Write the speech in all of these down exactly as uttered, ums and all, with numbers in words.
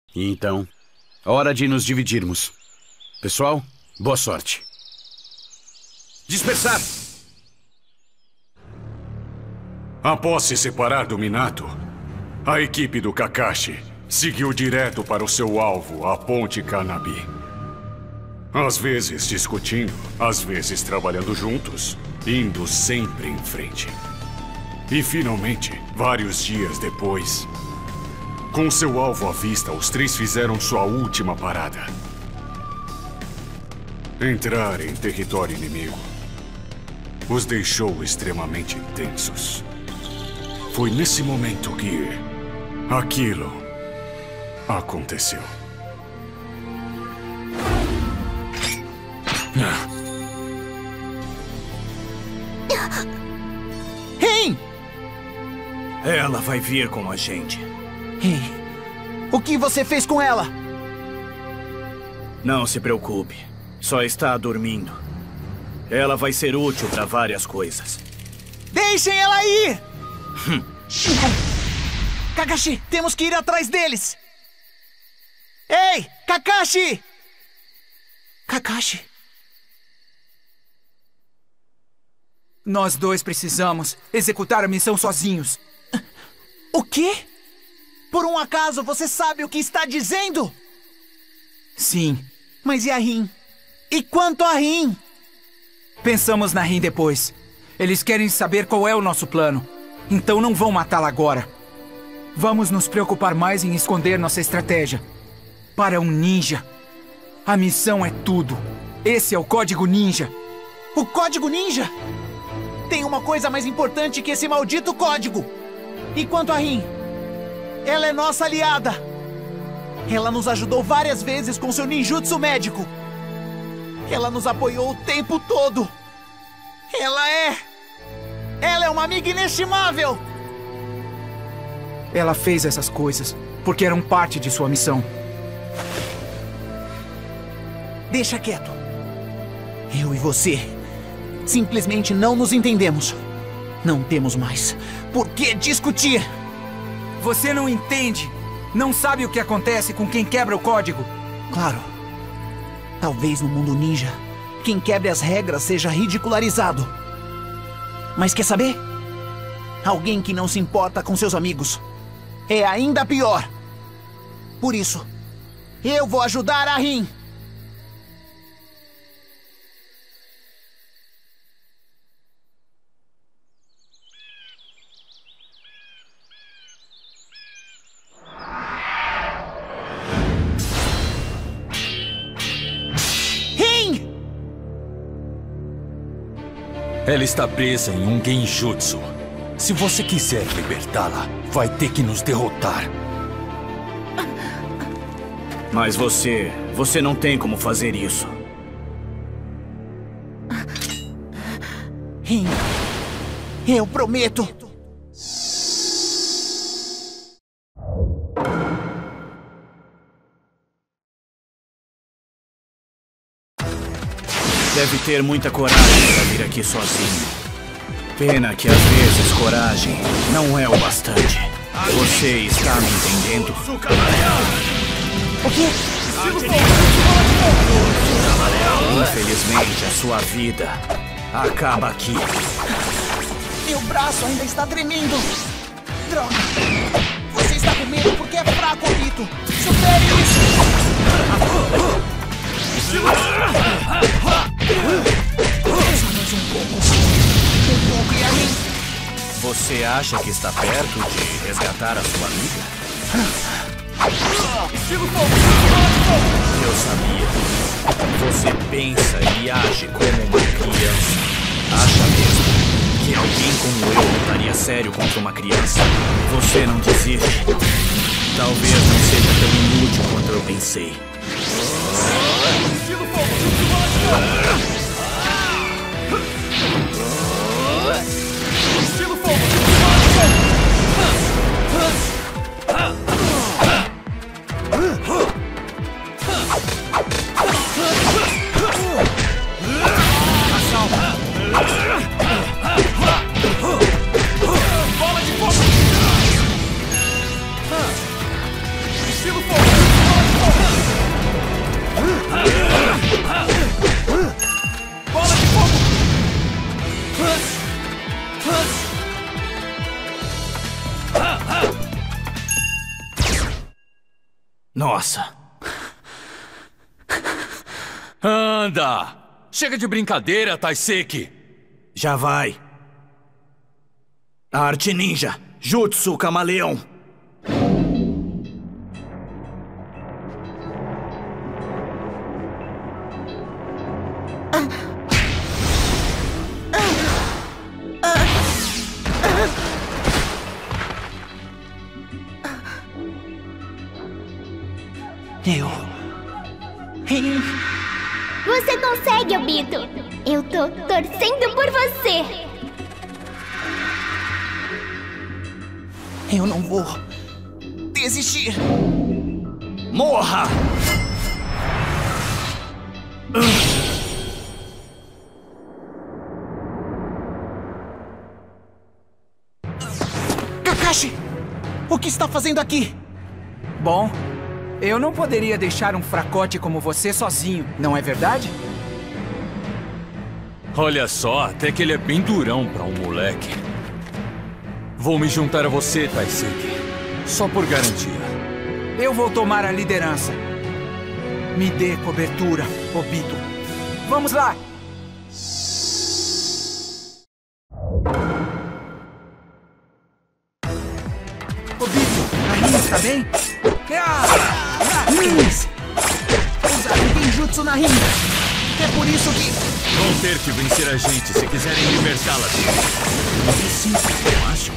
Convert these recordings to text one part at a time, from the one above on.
E então, hora de nos dividirmos. Pessoal, boa sorte. Dispersar! Após se separar do Minato, a equipe do Kakashi seguiu direto para o seu alvo, a Ponte Kanabi. Às vezes discutindo, às vezes trabalhando juntos, indo sempre em frente. E finalmente, vários dias depois, com seu alvo à vista, os três fizeram sua última parada. Entrar em território inimigo os deixou extremamente tensos. Foi nesse momento que aquilo aconteceu. Hein? Ela vai vir com a gente. Hein? O que você fez com ela? Não se preocupe. Só está dormindo. Ela vai ser útil para várias coisas. Deixem ela ir! Hum. Kakashi, temos que ir atrás deles! Ei, Kakashi! Kakashi? Nós dois precisamos executar a missão sozinhos. O quê? Por um acaso você sabe o que está dizendo? Sim. Mas e a Rin? E quanto a Rin? Pensamos na Rin depois. Eles querem saber qual é o nosso plano. Então não vão matá-la agora. Vamos nos preocupar mais em esconder nossa estratégia. Para um ninja, a missão é tudo. Esse é o Código Ninja. O Código Ninja? Tem uma coisa mais importante que esse maldito código. E quanto a Rin? Ela é nossa aliada. Ela nos ajudou várias vezes com seu ninjutsu médico. Ela nos apoiou o tempo todo. Ela é... Ela é uma amiga inestimável. Ela fez essas coisas porque eram parte de sua missão. Deixa quieto. Eu e você simplesmente não nos entendemos. Não temos mais por que discutir. Você não entende. Não sabe o que acontece com quem quebra o código. Claro. Talvez no mundo ninja, quem quebre as regras seja ridicularizado. Mas quer saber? Alguém que não se importa com seus amigos é ainda pior. Por isso, eu vou ajudar a Rin. Ela está presa em um genjutsu. Se você quiser libertá-la, vai ter que nos derrotar. Mas você... você não tem como fazer isso. Rin, eu prometo. Deve ter muita coragem para vir aqui sozinho. Pena que às vezes coragem não é o bastante. Você está me entendendo? O quê? Infelizmente, a sua vida acaba aqui. Meu braço ainda está tremendo. Droga. Você está com medo porque é fraco, Obito. Supere isso. Só mais um pouco. Um pouco e a Rin. Você acha que está perto de resgatar a sua amiga? Eu sabia. Você pensa e age como uma criança. Acha mesmo que alguém como eu lutaria sério contra uma criança? Você não desiste. Talvez não seja tão inútil quanto eu pensei. Estilo fogo! Estilo fogo! Bola de fogo! Estilo fogo! Nossa. Anda! Chega de brincadeira, Taiseki! Já vai. Arte ninja. Jutsu camaleão. Eu... Hein? Você consegue, Obito. Eu tô torcendo por você. Eu não vou desistir. Morra! Kakashi! O que está fazendo aqui? Bom, eu não poderia deixar um fracote como você sozinho, não é verdade? Olha só, até que ele é bem durão pra um moleque. Vou me juntar a você, Taiseki. Só por garantia. Eu vou tomar a liderança. Me dê cobertura, Obito. Vamos lá! Obito, Rain está bem? Usaram Genjutsu na Rin. É por isso que... Vão ter que vencer a gente se quiserem libertá-la dele. Não é simples, eu acho.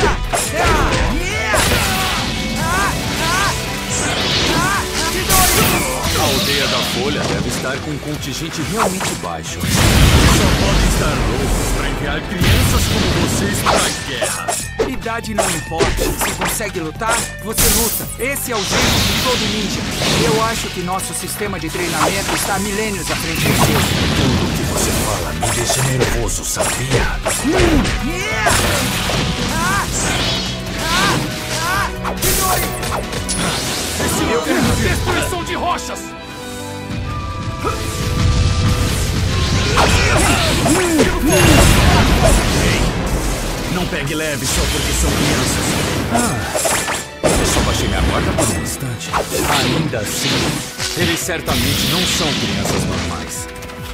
A aldeia da Folha deve estar com um contingente realmente baixo. Só podem estar loucos para enviar crianças como vocês para a guerra. Idade não importa. Se consegue lutar, você luta. Esse é o jeito de todo ninja. Eu acho que nosso sistema de treinamento está milênios à frente do seu. Tudo que você fala me deixa nervoso, sabia? Eu quero destruição de rochas! Não pegue leve só porque são crianças. Ah, eu só baixei minha guarda por um instante. Ainda assim, eles certamente não são crianças normais.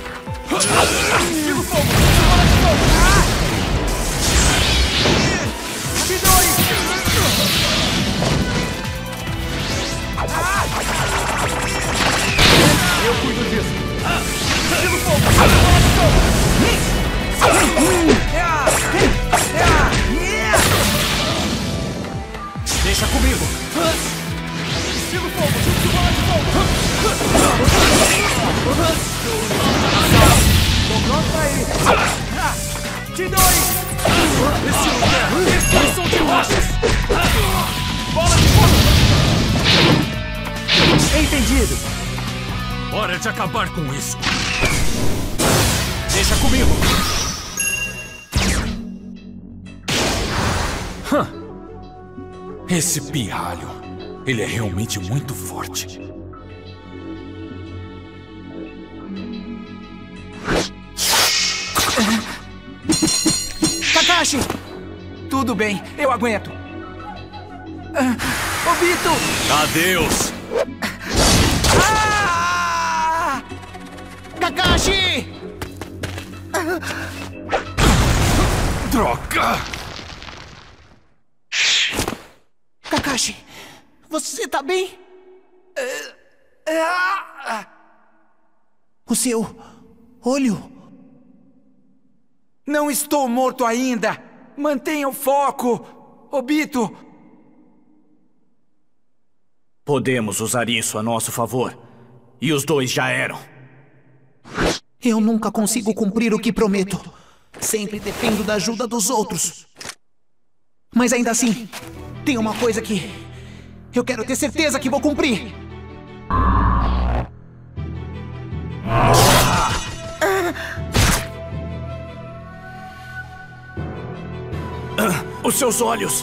Eu cuido disso. Deixa comigo. Estilo fogo. Jutsu bola de fogo. Tô pronto pra ir. Te dois. Estilo terra, destruição de rochas! Bola de fogo. Entendido. Hora de acabar com isso. Deixa comigo. Hã. Esse pirralho, ele é realmente muito forte. Kakashi! Tudo bem, eu aguento. Ah, Obito! Adeus! Ah! Kakashi! Droga! Kakashi, você tá bem? O seu olho... Não estou morto ainda! Mantenha o foco! Obito! Podemos usar isso a nosso favor. E os dois já eram. Eu nunca consigo cumprir o que prometo. Sempre dependo da ajuda dos outros. Mas ainda assim, tem uma coisa que eu quero ter certeza que vou cumprir. Os seus olhos!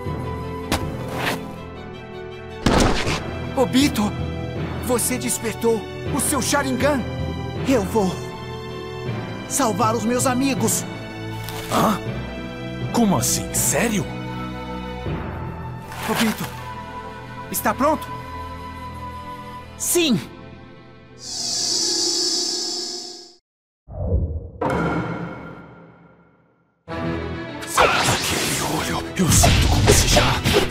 Obito! Você despertou o seu Sharingan! Eu vou salvar os meus amigos. Hã? Como assim? Sério? Obito, está pronto? Sim! Aquele olho, eu sinto como se já...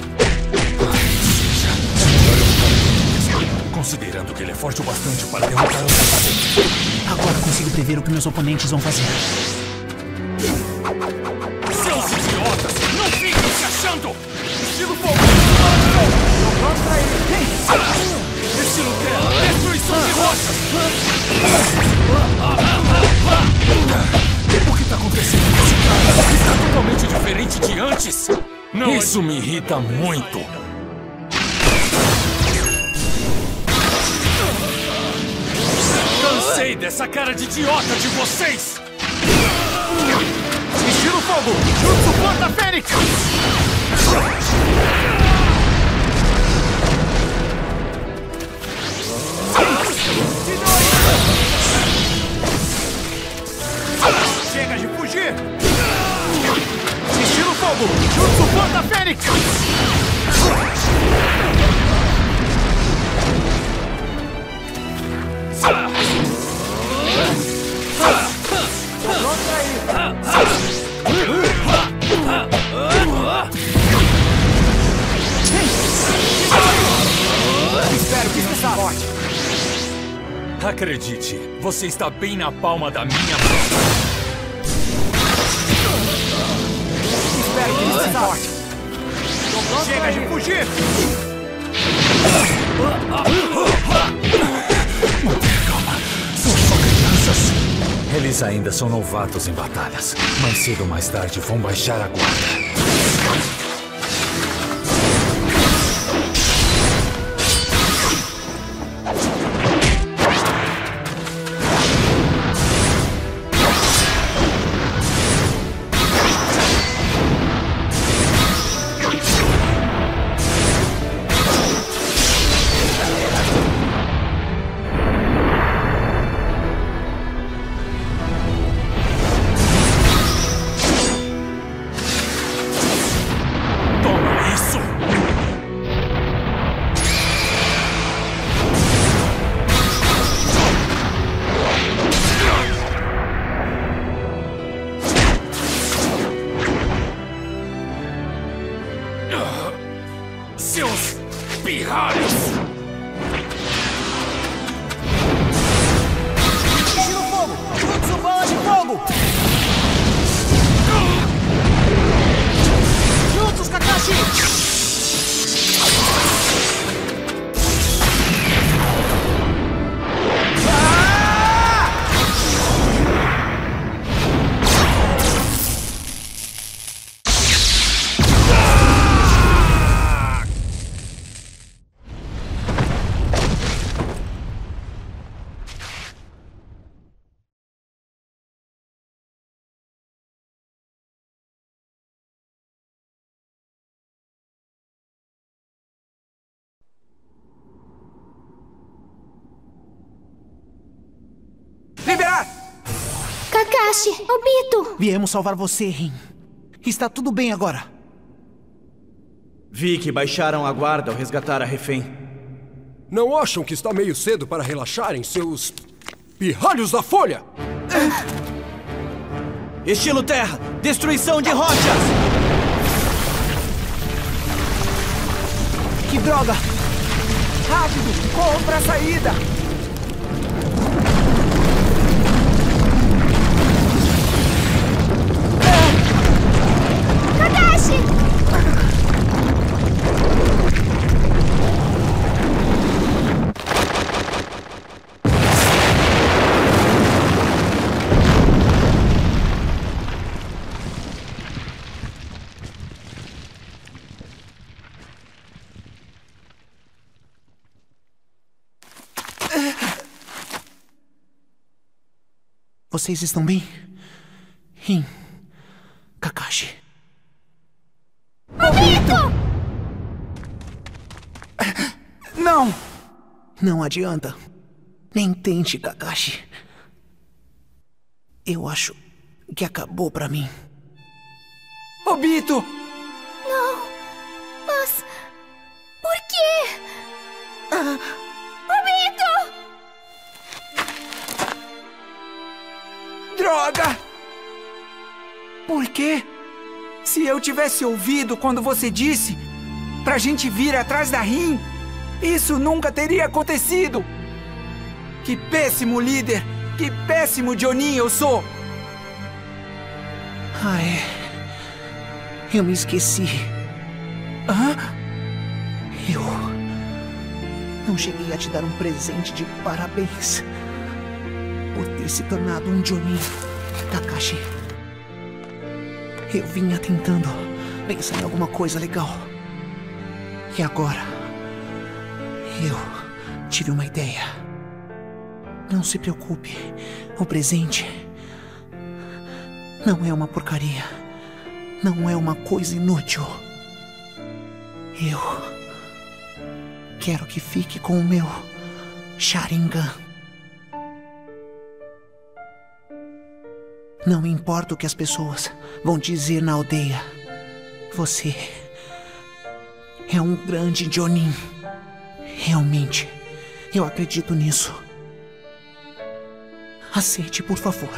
Considerando que ele é forte o bastante para derrotar o caçador. Agora consigo prever o que meus oponentes vão fazer. Seus idiotas! Não fiquem se achando! Estilo fogo! Contra ele! Estilo terra! Destruição de rochas! O que está acontecendo com esse cara? Está totalmente diferente de antes! Não, isso me irrita muito! Cansei dessa cara de idiota de vocês! Estilo fogo! Jutsu Porta Fênix! Chega de fugir! Estilo fogo! Jutsu Porta Fênix! Espero que esteja forte. Acredite, você está bem na palma da minha mão. Espero que esteja forte. Chega de fugir! Calma, são só crianças. Eles ainda são novatos em batalhas. Mais cedo ou mais tarde vão baixar a guarda. Seus pirralhos! Estilo fogo! Jutsu Bola de Fogo! Juntos, Kakashi! Liberar! Kakashi, Obito! Viemos salvar você, Rin. Está tudo bem agora. Vi que baixaram a guarda ao resgatar a refém. Não acham que está meio cedo para relaxarem, seus pirralhos da folha? Estilo terra! Destruição de rochas! Que droga! Rápido! Corram pra saída! Kakashi! Vocês estão bem? Rin, Kakashi. Obito! Não! Não adianta. Nem tente, Kakashi. Eu acho que acabou pra mim. Obito! Não! Mas... por quê? Obito! Droga! Por quê? Se eu tivesse ouvido quando você disse pra gente vir atrás da Rin, isso nunca teria acontecido! Que péssimo líder! Que péssimo Jonin eu sou! Ah, é. Eu me esqueci. Hã? Eu... não cheguei a te dar um presente de parabéns por ter se tornado um Jonin, Kakashi. Eu vinha tentando pensar em alguma coisa legal. E agora... eu tive uma ideia. Não se preocupe. O presente... não é uma porcaria. Não é uma coisa inútil. Eu... quero que fique com o meu Sharingan. Não importa o que as pessoas vão dizer na aldeia. Você é um grande Jonin. Realmente, eu acredito nisso. Aceite, por favor.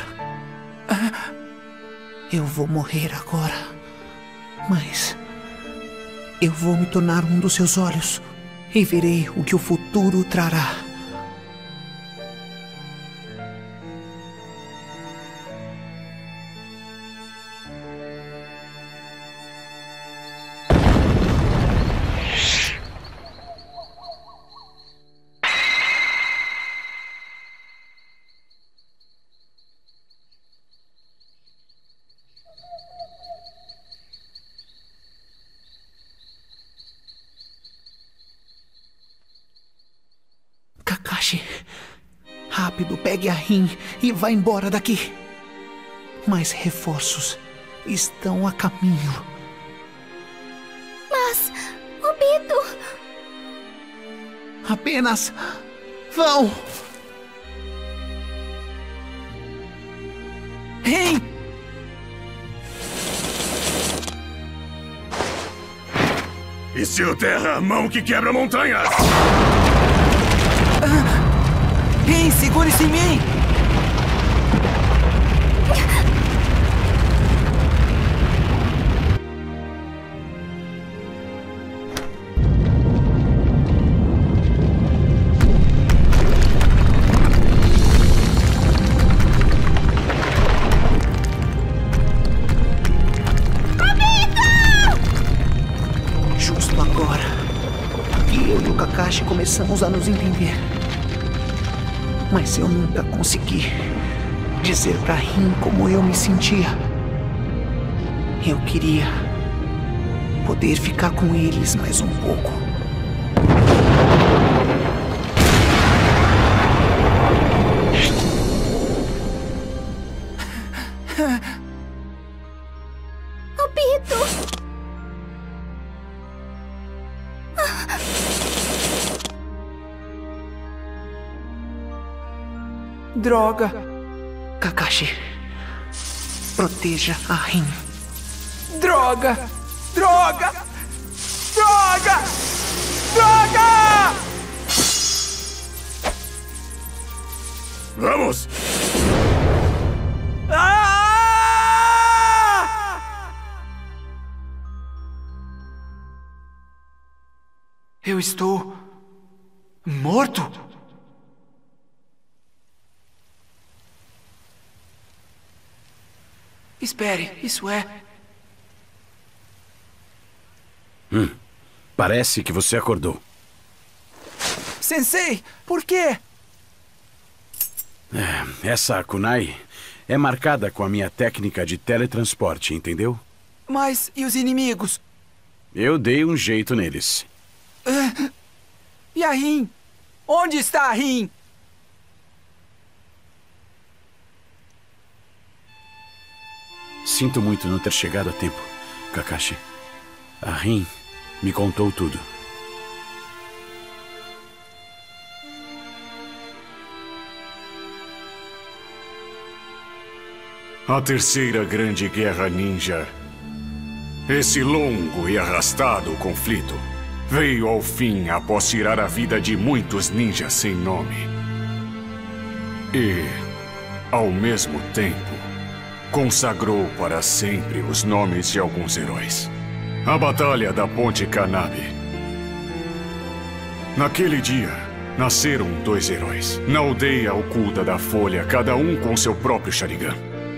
Eu vou morrer agora, mas eu vou me tornar um dos seus olhos e verei o que o futuro trará. Kakashi, rápido, pegue a Rin e vá embora daqui. Mais reforços estão a caminho. Mas, Obito... Apenas vão. Rin! E seu terra, mão que quebra montanhas! Rin, segure-se em mim! Justo agora que eu e o Kakashi começamos a nos entender. Mas eu nunca consegui dizer pra Rin como eu me sentia. Eu queria poder ficar com eles mais um pouco. Obito! Droga! Kakashi, proteja a Rin. Droga! Droga! Droga! Droga! Vamos! Ah! Eu estou morto? Espere, isso é... Hum, parece que você acordou. Sensei, por quê? É, essa kunai é marcada com a minha técnica de teletransporte, entendeu? Mas e os inimigos? Eu dei um jeito neles. Uh, e a Rin? Onde está a Rin? Sinto muito não ter chegado a tempo, Kakashi. A Rin me contou tudo. A terceira grande guerra ninja. Esse longo e arrastado conflito veio ao fim após tirar a vida de muitos ninjas sem nome. E ao mesmo tempo, consagrou para sempre os nomes de alguns heróis. A Batalha da Ponte Kanabi. Naquele dia, nasceram dois heróis. Na aldeia oculta da Folha, cada um com seu próprio Sharingan.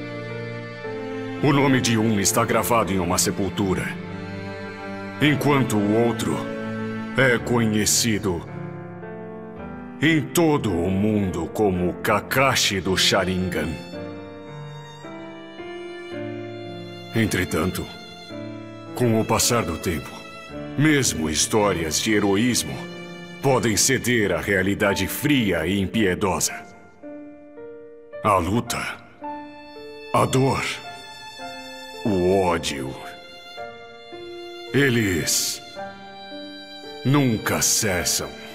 O nome de um está gravado em uma sepultura, enquanto o outro é conhecido em todo o mundo como Kakashi do Sharingan. Entretanto, com o passar do tempo, mesmo histórias de heroísmo podem ceder à realidade fria e impiedosa. A luta, a dor, o ódio. Eles nunca cessam.